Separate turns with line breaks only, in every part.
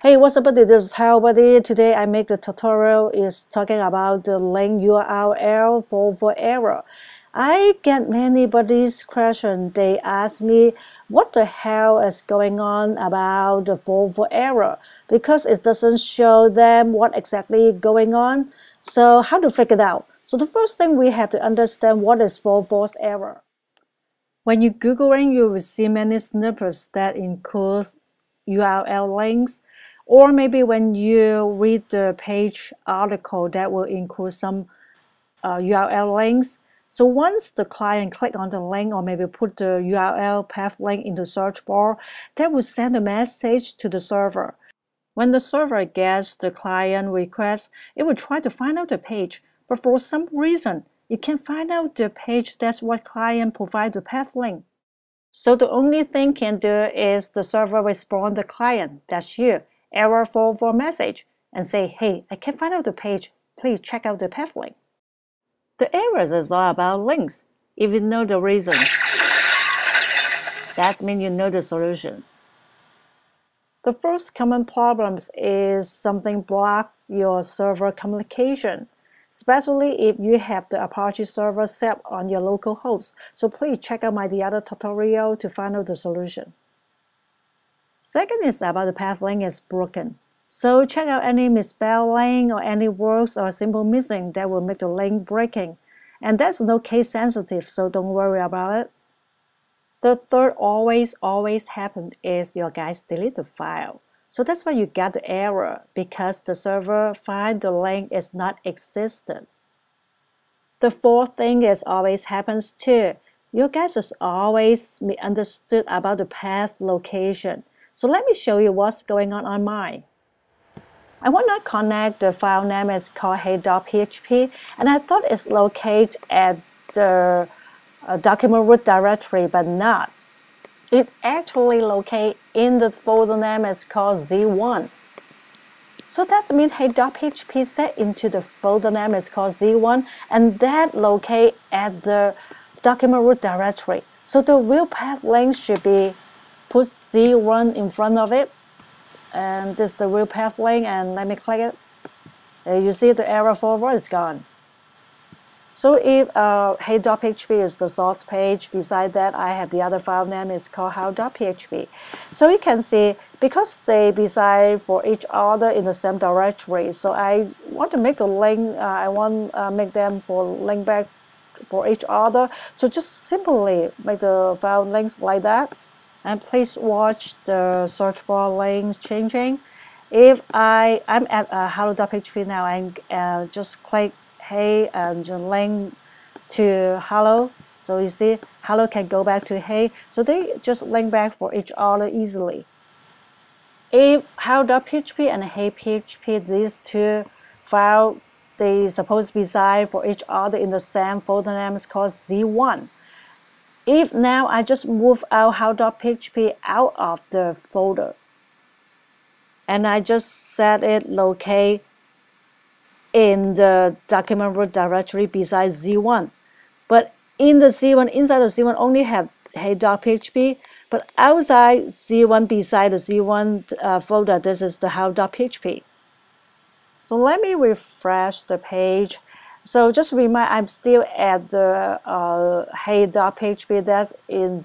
Hey, what's up, buddy? This is HellBuddy. Today I make the tutorial is talking about the link URL for error. I get many buddies questions. They ask me what the hell is going on about the for error because it doesn't show them what exactly going on. So how to figure it out? So the first thing we have to understand what is for error. When you Googling, you will see many snippets that include URL links. Or maybe when you read the page article that will include some URL links. So once the client click on the link or maybe put the URL path link in the search bar, that will send a message to the server. When the server gets the client request, it will try to find out the page, but for some reason, it can't find out the page that's what client provide the path link. So the only thing can do is the server respond the client, that's you, error for message, and say, hey, I can't find out the page, please check out the path link. The errors is all about links. If you know the reason, that means you know the solution. The first common problem is something blocks your server communication, especially if you have the Apache server set on your local host. So please check out the other tutorial to find out the solution. Second is about the path link is broken. So check out any misspelling or any words or symbol missing that will make the link breaking. And that's no case sensitive, so don't worry about it. The third always happen is your guys delete the file. So that's why you got the error, because the server find the link is not existent. The fourth thing is always happens too. You guys is always misunderstood about the path location. So let me show you what's going on mine. I want to connect the file name is called hey.php, and I thought it's located at the document root directory, but not. It actually located in the folder name is called z1. So that means hey.php set into the folder name is called z1, and that located at the document root directory. So the real path link should be put z1 in front of it, and this is the real path link, and let me click it. You see the error forward is gone. So if hey.php is the source page, beside that I have the other file name is called how.php. So you can see because they beside for each other in the same directory, so I want to make the link, I want make them for link back for each other. So just simply make the file links like that. And please watch the search bar links changing. If I'm at hello.php now, and just click hey and link to hello. So you see hello can go back to hey. So they just link back for each other easily. If how.php and hey.php, these two files, they supposed to be assigned for each other in the same folder name is called z1. If now I just move out how.php out of the folder, and I just set it locate in the document root directory beside z1, but in the z1, inside the z1 only have hey.php, but outside z1 beside the z1 folder, this is the how.php. So let me refresh the page. So just remind, I'm still at the hey.php that's in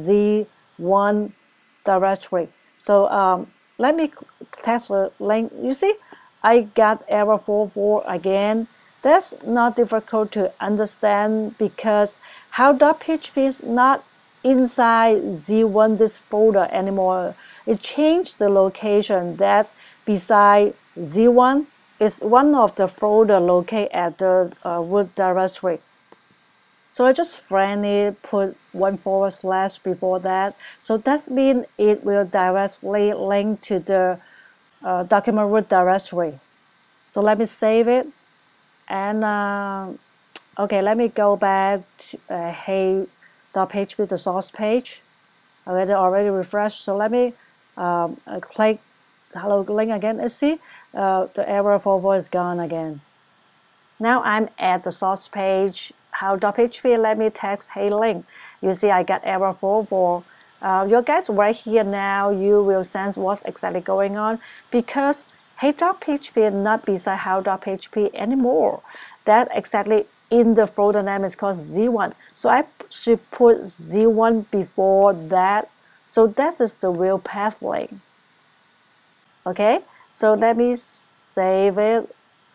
z1 directory. So let me test the link. You see, I got error 44 again. That's not difficult to understand because how.php is not inside z1 this folder anymore. It changed the location that's beside z1. Is one of the folder located at the root directory. So I just friendly put 1/ before that. So that means it will directly link to the document root directory. So let me save it. And okay, let me go back to hey.php, the source page. I already refreshed. So let me click hello link again. You see the error forward is gone again. Now I'm at the source page how.php. Let me text hey link. You see I got error forward You guys right here now, you will sense what's exactly going on because hey.php is not beside how.php anymore. That exactly in the folder name is called Z1. So I should put Z1 before that. So this is the real path link. Okay, so let me save it.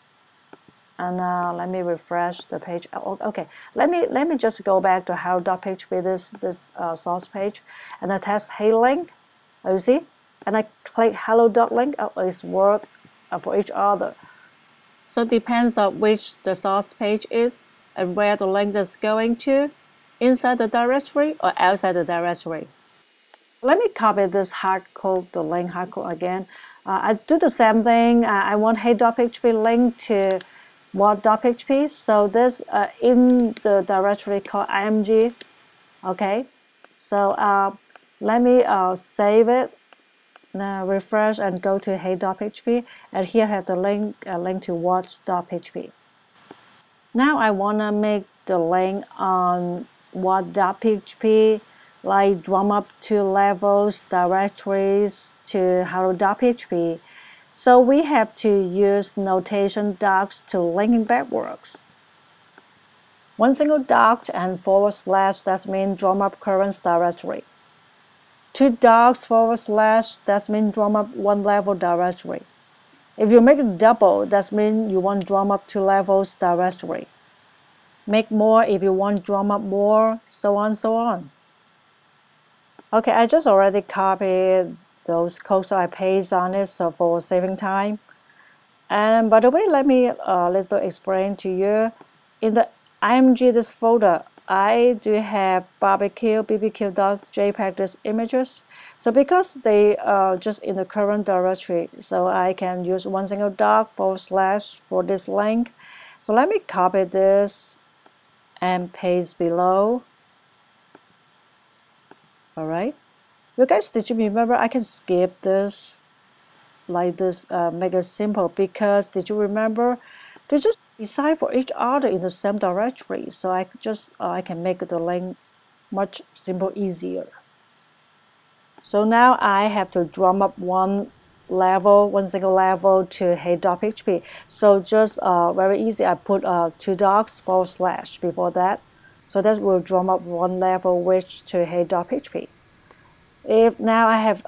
And let me refresh the page. Okay, let me just go back to how.php, this source page, and I test hey link. You see, and I click hello.link. It's work for each other. So it depends on which the source page is and where the link is going to, inside the directory or outside the directory. Let me copy this hardcode, the link hardcode again. I do the same thing. I want hey.php link to what.php. So this in the directory called img. Okay, so let me save it. Now refresh and go to hey.php, and here I have the link to what.php. Now I want to make the link on what.php, like drum up 2 levels directories to hello.php. So we have to use notation docs to linking backwards. One single dot and / that means drum up current directory. 2 dots / that means drum up 1 level directory. If you make it double, that means you want drum up 2 levels directory. Make more if you want drum up more, so on, so on. Okay, I just already copied those codes, so I paste on it so for saving time. And by the way, let me let's explain to you. In the img this folder, I do have bbq.jpg these images. So because they are just in the current directory, so I can use one single dot / for this link. So let me copy this and paste below. All right. You guys, did you remember I can skip this like this, make it simple, because did you remember they just beside for each other in the same directory, so I just I can make the link much simple, easier. So now I have to drum up one single level to hey.php. So just very easy, I put 2 dots / before that, so that will drum up 1 level which to hey.php. If now I have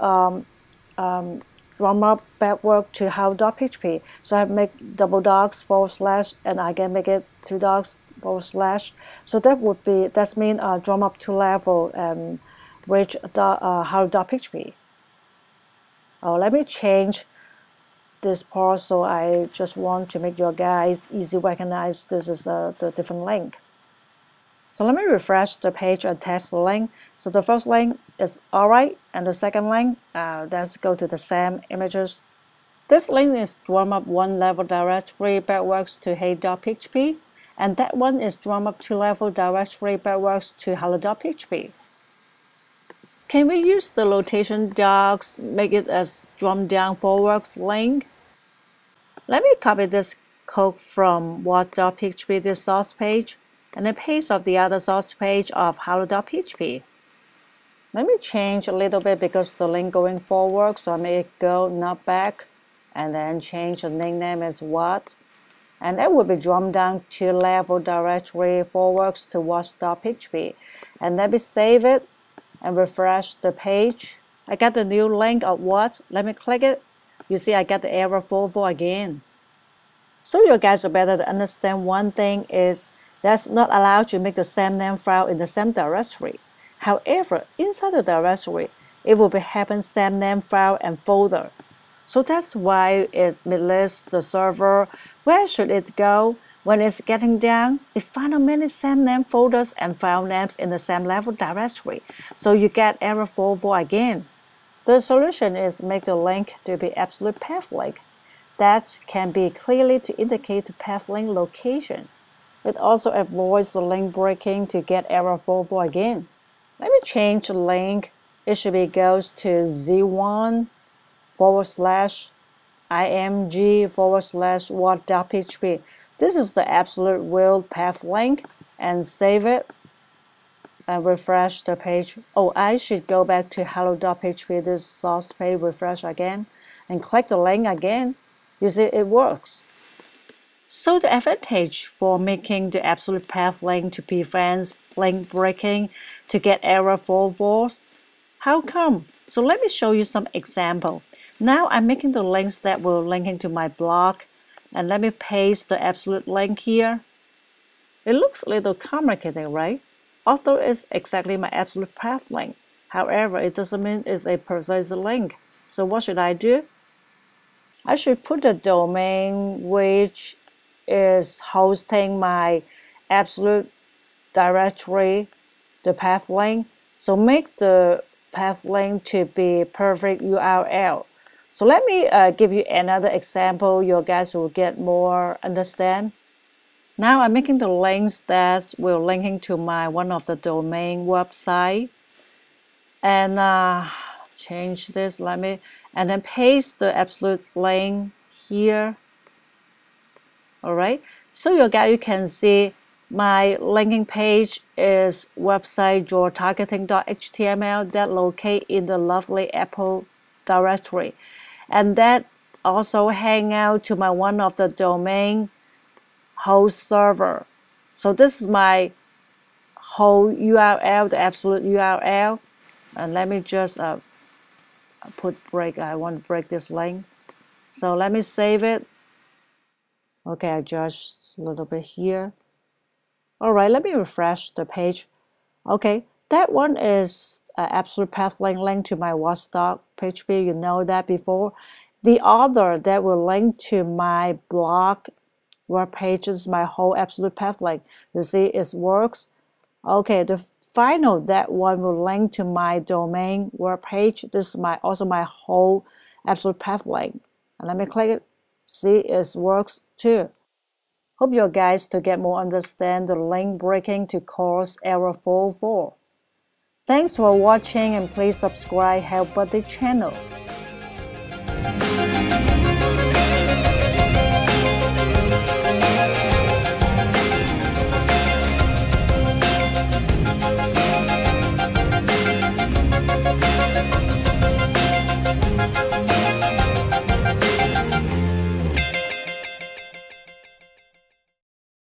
drum up backward to how.php, so I make double dots / and I can make it 2 dots / so that means drum up 2 level and reach how.php. Let me change this part, so I just want to make your guys easy recognize this is the different link. So let me refresh the page and test the link. So the first link is alright, and the second link, let's go to the same images. This link is drum up 1 level directory backwards to hey.php, and that one is drum up 2 level directory backwards to hello.php. Can we use the notation docs, make it as drum down forwards link? Let me copy this code from what.php, this source page, and then paste of the other source page of hello.php. Let me change a little bit because the link going forward, so I make it go not back, and then change the link name as what, and that will be drummed down 2 level directory forwards to what.php. And let me save it and refresh the page. I got the new link of what. Let me click it. You see I got the error 44 again. So you guys are better to understand one thing is that's not allowed to make the same name file in the same directory. However, inside the directory, it will be happen same name file and folder. So that's why it lists the server. Where should it go? When it's getting down, it finds many same name folders and file names in the same level directory. So you get error 44 again. The solution is make the link to be absolute path link. That can be clearly to indicate the path link location. It also avoids the link breaking to get error 44 again. Let me change the link. It should be goes to Z1 / img / what.php. This is the absolute real path link, and save it. and refresh the page. Oh, I should go back to hello.php, this source page, refresh again, and click the link again. You see, it works. So the advantage for making the absolute path link to prevent link breaking to get error 404s. How come? So let me show you some example. Now I'm making the links that will link to my blog, and let me paste the absolute link here. It looks a little complicated, right? Although it's exactly my absolute path link. However, it doesn't mean it's a precise link. So what should I do? I should put the domain which is hosting my absolute directory, the path link. So make the path link to be perfect URL. So let me give you another example. You guys will get more understand. Now I'm making the links that will linking to my one of the domain website, and change this. And then paste the absolute link here. All right. So you can see my linking page is website yourtargeting.html that locate in the lovely Apple directory, and that also hang out to my one of the domain host server. So this is my whole URL, the absolute URL. And let me just put break. I want to break this link. So let me save it. Okay, I adjust a little bit here. All right, let me refresh the page. Okay, that one is absolute path link to my watchdog PHP. You know that before. The other that will link to my blog web pages, my whole absolute path link. You see, it works. Okay, the final that one will link to my domain web page. This is also my whole absolute path link. And let me click it. See, it works too. Hope you guys to get more understand the link breaking to cause error 404. Thanks for watching, and please subscribe HellBuddy channel.